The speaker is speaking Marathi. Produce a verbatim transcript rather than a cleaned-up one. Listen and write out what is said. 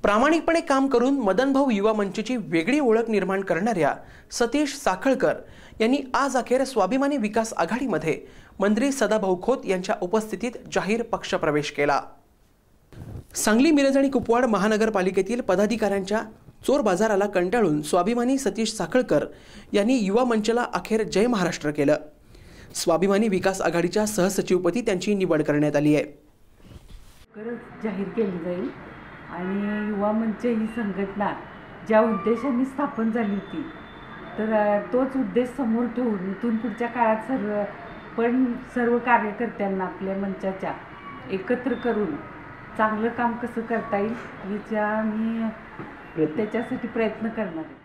प्रामाणिकपणे काम करून मदनभाऊ युवा मंचची वेगळी ओळख निर्माण करणाऱ्या सतीश साखळकर यांनी आज अखेर स्वाभिमानी विकास आघाडीमध्ये मंत्री सदाभाऊ खोत यांच्या उपस्थितीत जाहीर पक्षप्रवेश केला। सांगली, मिरज आणि कुपवाड महानगरपालिकेतील पदाधिकाऱ्यांच्या चोर बाजाराला कंटाळून स्वाभिमानी सतीश साखळकर यांनी युवा मंचला अखेर जय महाराष्ट्र केलं। स्वाभिमानी विकास आघाडीच्या सहसचिवपदी त्यांची निवड करण्यात आली आहे। जाहीर केली जाईल आणि युवा मंच ही संघटना ज्या उद्देशाने स्थापन झाली होती तर तोच उद्देश समोर ठेवून इथून पुढच्या काळात सर्व पण सर्व कार्यकर्त्यांना आपल्या मंचाच्या एकत्र करून चांगलं काम कसं करता येईल याच्या मी त्याच्यासाठी प्रयत्न करणार आहे।